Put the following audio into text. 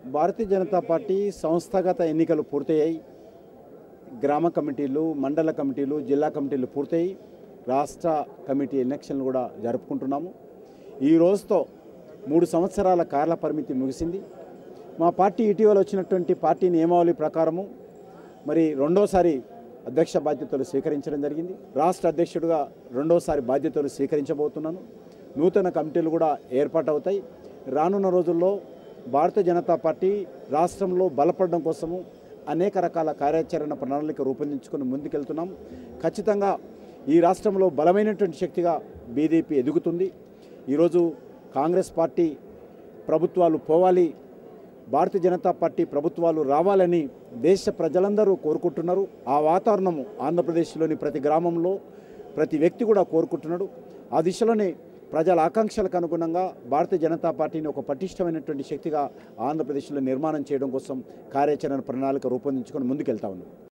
Bharatiya Janata party సంస్థాగత ఎన్నికలు పూర్తయ్యాయి. గ్రామ కమిటీలు, మండల కమిటీలు, జిల్లా కమిటీలు పూర్తయ్యి రాష్ట్ర కమిటీ ఎలక్షన్లు కూడా జరుపుకుంటున్నాము. ఈ రోజుతో 3 సంవత్సరాల కాల పరిమితి ముగిసింది. మా పార్టీ ఇటీవల వచ్చినటువంటి పార్టీ నియమావళి ప్రకారము మరి రెండోసారి అధ్యక్ష బాధ్యతలు స్వీకరించడం జరిగింది. రాష్ట్ర అధ్యక్షుడిగా రెండోసారి బాధ్యతలు స్వీకరించబోతున్నాను. నూతన కమిటీలు కూడా ఏర్పాటవుతాయి. రానున్న రోజుల్లో భారతీయ జనతా పార్టీ రాష్ట్రంలో బలపడడం కోసము అనేక రకాల కార్యాచరణ ప్రణాళిక రూపొందించుకొని ముందుకెళ్తున్నాం. ఖచ్చితంగా ఈ రాష్ట్రంలో బలమైనటువంటి శక్తిగా బీజేపీ ఎదుగుతుంది. ఈరోజు కాంగ్రెస్ పార్టీ ప్రభుత్వాలు పోవాలి, భారతీయ జనతా పార్టీ ప్రభుత్వాలు రావాలని దేశ ప్రజలందరూ కోరుకుంటున్నారు. ఆ వాతావరణము ఆంధ్రప్రదేశ్లోని ప్రతి గ్రామంలో ప్రతి వ్యక్తి కూడా కోరుకుంటున్నాడు. ఆ దిశలోనే ప్రజల ఆకాంక్షలకు అనుగుణంగా భారతీయ జనతా పార్టీని ఒక పటిష్టమైనటువంటి శక్తిగా ఆంధ్రప్రదేశ్లో నిర్మాణం చేయడం కోసం కార్యాచరణ ప్రణాళిక రూపొందించుకొని ముందుకెళ్తా ఉన్నాం.